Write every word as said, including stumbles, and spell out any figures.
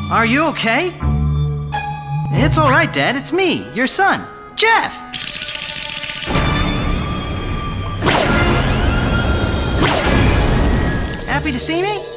Are you okay? It's all right, Dad. It's me, your son, Jeff. Happy to see me?